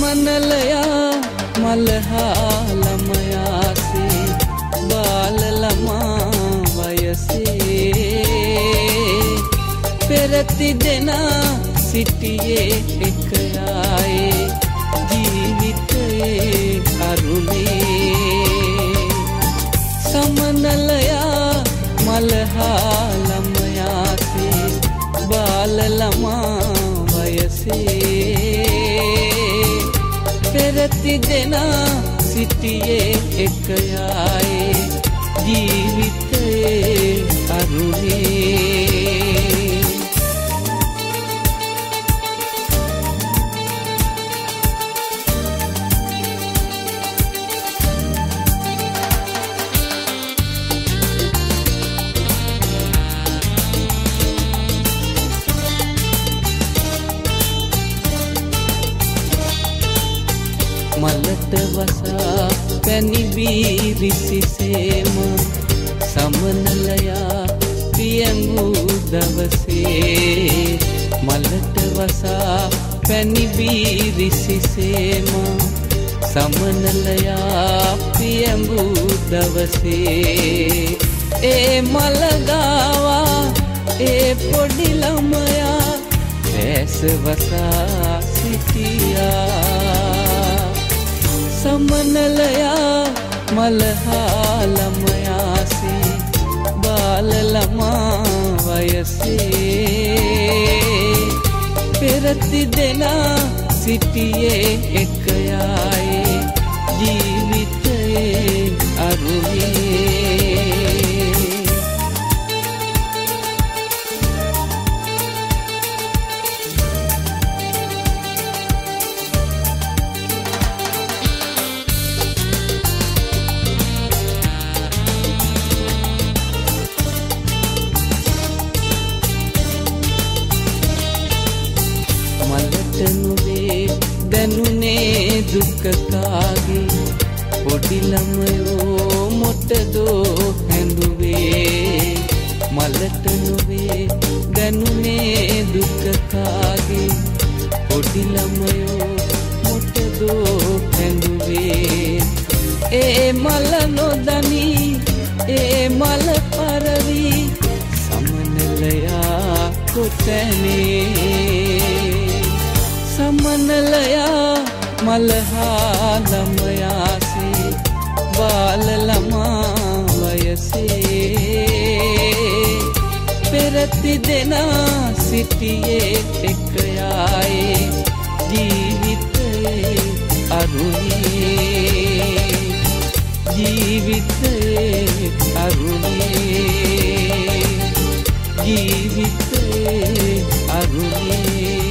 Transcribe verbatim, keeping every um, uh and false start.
සමනලයා මලහා ළමයාසේ බාල ළමා වයසේ පෙරති දෙනා සිටියේ එක යායේ ජීවිතයේ අරුණේ සමනලයා මලහා ළමයාසේ බාල ළමා වයසේ පෙරති දෙනා සිටියේ එක යායේ ජීවිතයේ අරුණේ මලට වසා පැණි බීරිසිසේම සමනලයා පියංගු දවසේ මලට වසා පැණි බීරිසිසේම සමනලයා පියංගු දවසේ ඒ මලගාවා ඒ පොඩි ළමයා ඇස වසා සිටියා සමනලයා මලහා ළමයාසේ බාල ළමා වයසේ පෙරති දෙනා සිටියේ එක යායේ ජීවිතයේ අරුණේ මලට නොවේ දැනුනේ දුක කාගේ පොඩි ළමයෝ මොටදෝ හැඳුවේ මලට නොවේ දැනුනේ දුක කාගේ පොඩි ළමයෝ මොටදෝ හැඳුවේ ඒ මල නොදනී ඒ මල පරවි සමනලයා කොතැනේ සමනලයා මලහා ළමයාසේ බාල ළමා වයසේ පෙරති දෙනා සිටියේ එක යායේ ජීවිතයේ අරුණේ ජීවිතයේ අරුණේ ජීවිතයේ අරුණේ